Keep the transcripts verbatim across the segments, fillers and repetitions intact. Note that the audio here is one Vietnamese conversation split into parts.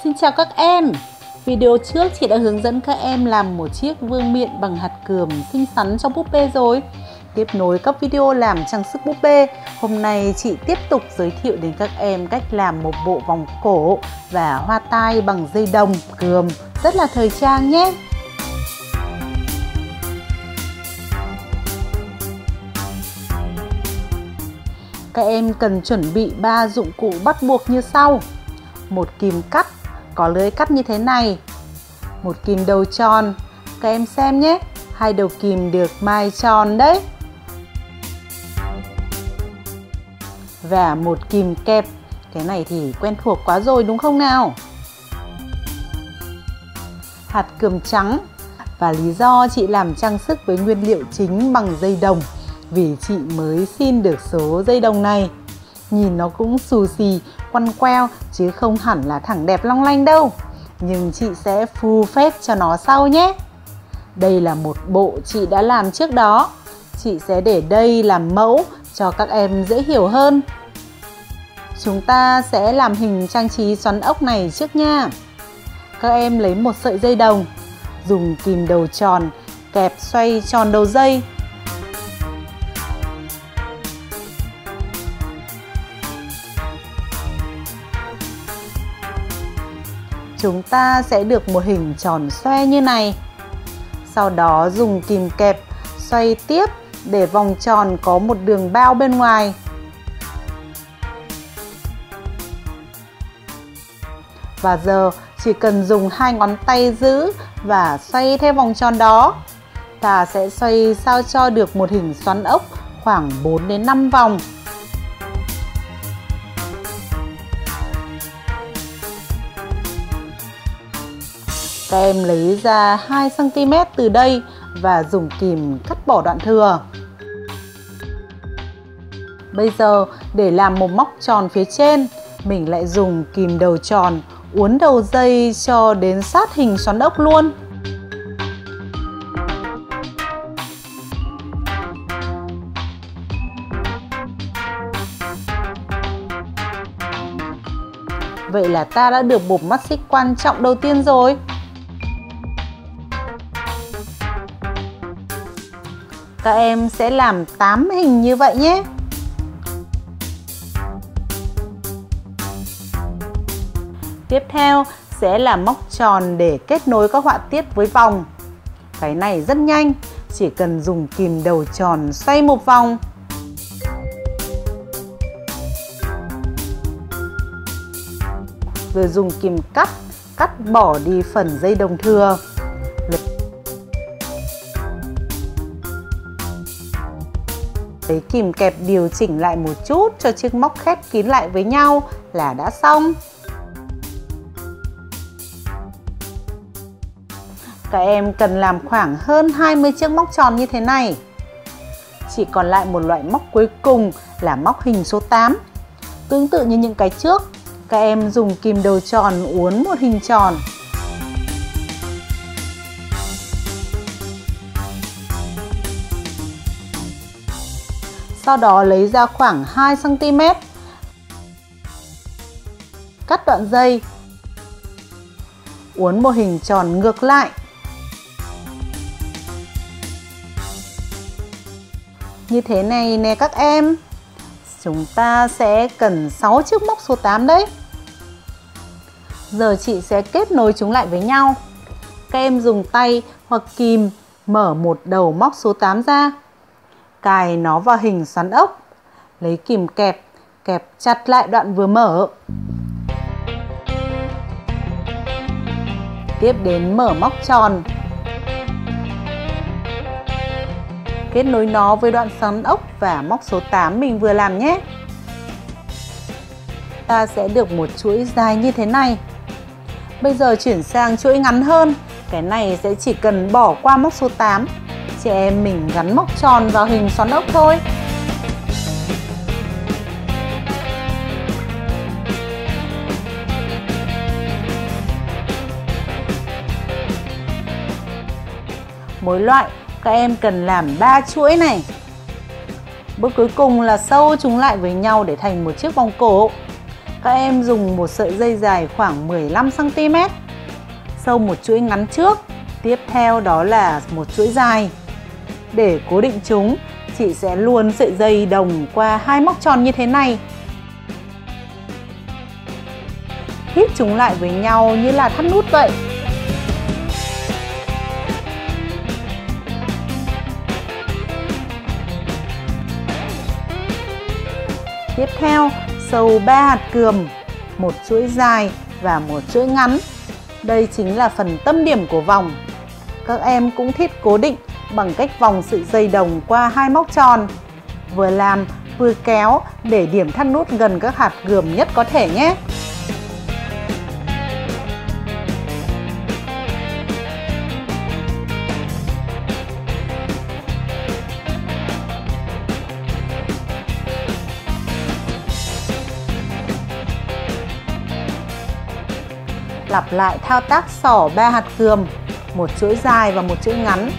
Xin chào các em. Video trước chị đã hướng dẫn các em làm một chiếc vương miện bằng hạt cườm xinh xắn cho búp bê rồi. Tiếp nối các video làm trang sức búp bê, hôm nay chị tiếp tục giới thiệu đến các em cách làm một bộ vòng cổ và hoa tai bằng dây đồng cườm rất là thời trang nhé. Các em cần chuẩn bị ba dụng cụ bắt buộc như sau. Một kìm cắt có lưới cắt như thế này, một kìm đầu tròn, các em xem nhé, hai đầu kìm được mài tròn đấy, và một kìm kẹp, cái này thì quen thuộc quá rồi đúng không nào? Hạt cườm trắng, và lý do chị làm trang sức với nguyên liệu chính bằng dây đồng vì chị mới xin được số dây đồng này. Nhìn nó cũng xù xì, quăn queo chứ không hẳn là thẳng đẹp long lanh đâu. Nhưng chị sẽ phù phép cho nó sau nhé. Đây là một bộ chị đã làm trước đó. Chị sẽ để đây làm mẫu cho các em dễ hiểu hơn. Chúng ta sẽ làm hình trang trí xoắn ốc này trước nha. Các em lấy một sợi dây đồng, dùng kìm đầu tròn kẹp xoay tròn đầu dây. Chúng ta sẽ được một hình tròn xoe như này. Sau đó dùng kìm kẹp xoay tiếp để vòng tròn có một đường bao bên ngoài. Và giờ chỉ cần dùng hai ngón tay giữ và xoay theo vòng tròn đó. Ta sẽ xoay sao cho được một hình xoắn ốc khoảng bốn đến năm vòng. Các em lấy ra hai xăng ti mét từ đây và dùng kìm cắt bỏ đoạn thừa. Bây giờ để làm một móc tròn phía trên, mình lại dùng kìm đầu tròn uốn đầu dây cho đến sát hình xoắn ốc luôn. Vậy là ta đã được một mắt xích quan trọng đầu tiên rồi. Các em sẽ làm tám hình như vậy nhé. Tiếp theo sẽ là móc tròn để kết nối các họa tiết với vòng. Cái này rất nhanh, chỉ cần dùng kìm đầu tròn xoay một vòng. Rồi dùng kìm cắt, cắt bỏ đi phần dây đồng thừa. Lấy kìm kẹp điều chỉnh lại một chút cho chiếc móc khép kín lại với nhau là đã xong. Các em cần làm khoảng hơn hai mươi chiếc móc tròn như thế này. Chỉ còn lại một loại móc cuối cùng là móc hình số tám. Tương tự như những cái trước, các em dùng kìm đầu tròn uốn một hình tròn. Sau đó lấy ra khoảng hai xăng ti mét. Cắt đoạn dây. Uốn một hình tròn ngược lại. Như thế này nè các em. Chúng ta sẽ cần sáu chiếc móc số tám đấy. Giờ chị sẽ kết nối chúng lại với nhau. Các em dùng tay hoặc kìm mở một đầu móc số tám ra. Cài nó vào hình xoắn ốc. Lấy kìm kẹp, kẹp chặt lại đoạn vừa mở. Tiếp đến mở móc tròn. Kết nối nó với đoạn xoắn ốc và móc số tám mình vừa làm nhé. Ta sẽ được một chuỗi dài như thế này. Bây giờ chuyển sang chuỗi ngắn hơn. Cái này sẽ chỉ cần bỏ qua móc số tám. Chị em mình gắn móc tròn vào hình xoắn ốc thôi. Mỗi loại các em cần làm ba chuỗi này. Bước cuối cùng là sâu chúng lại với nhau để thành một chiếc vòng cổ. các em dùng một sợi dây dài khoảng mười lăm xăng ti mét, sâu một chuỗi ngắn trước, tiếp theo đó là một chuỗi dài. Để cố định chúng, chị sẽ luồn sợi dây đồng qua hai móc tròn như thế này. Hít chúng lại với nhau như là thắt nút vậy. Tiếp theo, sâu ba hạt cườm, một chuỗi dài và một chuỗi ngắn. Đây chính là phần tâm điểm của vòng. Các em cũng thiết cố định bằng cách vòng sợi dây đồng qua hai móc tròn. Vừa làm vừa kéo để điểm thắt nút gần các hạt cườm nhất có thể nhé. Lặp lại thao tác xỏ ba hạt cườm, một chuỗi dài và một chuỗi ngắn.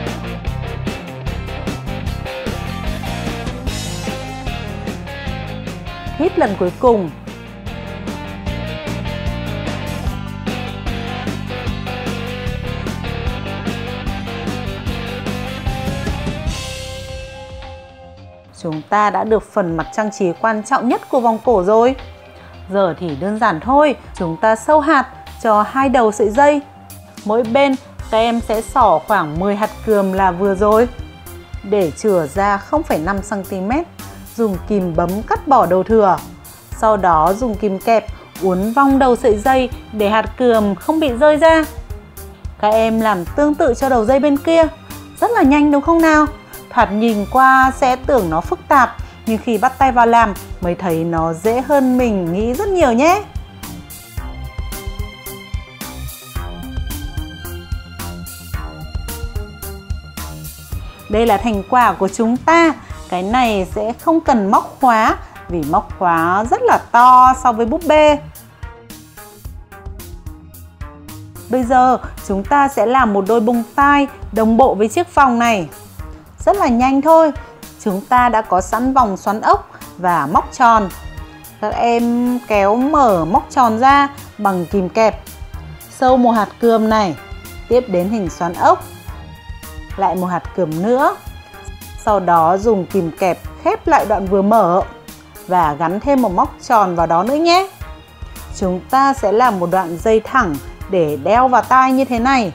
Hít lần cuối cùng. Chúng ta đã được phần mặt trang trí quan trọng nhất của vòng cổ rồi. Giờ thì đơn giản thôi, chúng ta sâu hạt cho hai đầu sợi dây. Mỗi bên các em sẽ xỏ khoảng mười hạt cườm là vừa rồi. Để chừa ra không phẩy năm xăng ti mét, dùng kìm bấm cắt bỏ đầu thừa. Sau đó dùng kìm kẹp uốn vòng đầu sợi dây để hạt cườm không bị rơi ra. Các em làm tương tự cho đầu dây bên kia. Rất là nhanh đúng không nào? Thoạt nhìn qua sẽ tưởng nó phức tạp, nhưng khi bắt tay vào làm mới thấy nó dễ hơn mình nghĩ rất nhiều nhé. Đây là thành quả của chúng ta. Cái này sẽ không cần móc khóa vì móc khóa rất là to so với búp bê. Bây giờ chúng ta sẽ làm một đôi bông tai đồng bộ với chiếc vòng này. Rất là nhanh thôi. Chúng ta đã có sẵn vòng xoắn ốc và móc tròn. Các em kéo mở móc tròn ra bằng kìm kẹp. Sâu một hạt cườm này, tiếp đến hình xoắn ốc. Lại một hạt cườm nữa. Sau đó dùng kìm kẹp khép lại đoạn vừa mở và gắn thêm một móc tròn vào đó nữa nhé. Chúng ta sẽ làm một đoạn dây thẳng để đeo vào tai như thế này.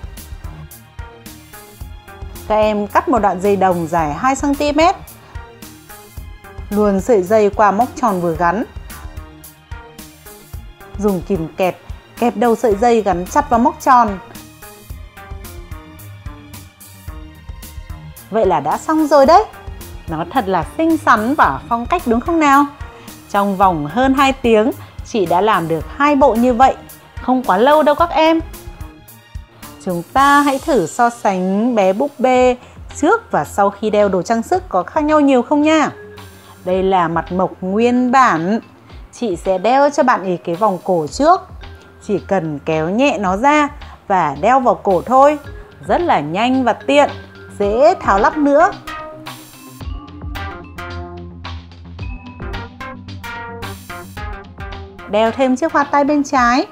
Các em cắt một đoạn dây đồng dài hai xăng ti mét. Luồn sợi dây qua móc tròn vừa gắn. Dùng kìm kẹp kẹp đầu sợi dây gắn chặt vào móc tròn. Vậy là đã xong rồi đấy. Nó thật là xinh xắn và phong cách đúng không nào? Trong vòng hơn hai tiếng, chị đã làm được hai bộ như vậy. Không quá lâu đâu các em. Chúng ta hãy thử so sánh bé búp bê trước và sau khi đeo đồ trang sức có khác nhau nhiều không nha. Đây là mặt mộc nguyên bản. Chị sẽ đeo cho bạn ý cái vòng cổ trước. Chỉ cần kéo nhẹ nó ra và đeo vào cổ thôi. Rất là nhanh và tiện, dễ tháo lắp nữa. Đeo thêm chiếc hoa tai bên trái.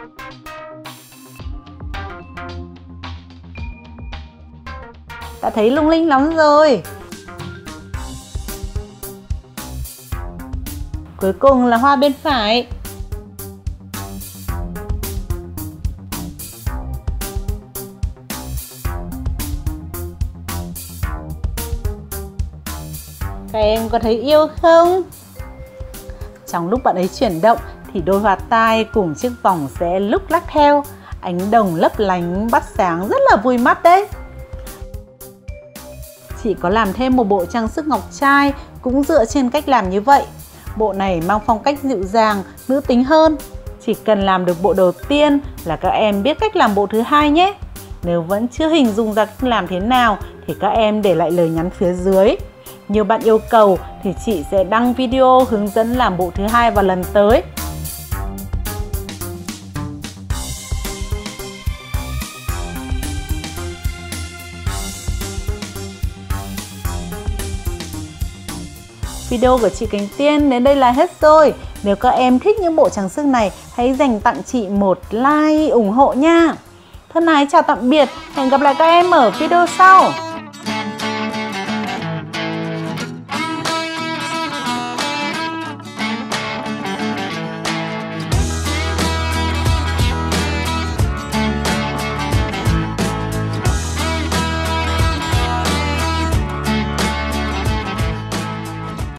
Đã thấy lung linh lắm rồi. Cuối cùng là hoa bên phải. Các em có thấy yêu không? Trong lúc bạn ấy chuyển động thì đôi hoa tai cùng chiếc vòng sẽ lúc lắc theo. Ánh đồng lấp lánh bắt sáng rất là vui mắt đấy. Chị có làm thêm một bộ trang sức ngọc trai cũng dựa trên cách làm như vậy. Bộ này mang phong cách dịu dàng, nữ tính hơn. Chỉ cần làm được bộ đầu tiên là các em biết cách làm bộ thứ hai nhé. Nếu vẫn chưa hình dung ra cách làm thế nào thì các em để lại lời nhắn phía dưới. Nhiều bạn yêu cầu thì chị sẽ đăng video hướng dẫn làm bộ thứ hai vào lần tới. Video của chị Cánh Tiên đến đây là hết rồi. Nếu các em thích những bộ trang sức này, hãy dành tặng chị một like ủng hộ nha. Thân ái chào tạm biệt, hẹn gặp lại các em ở video sau.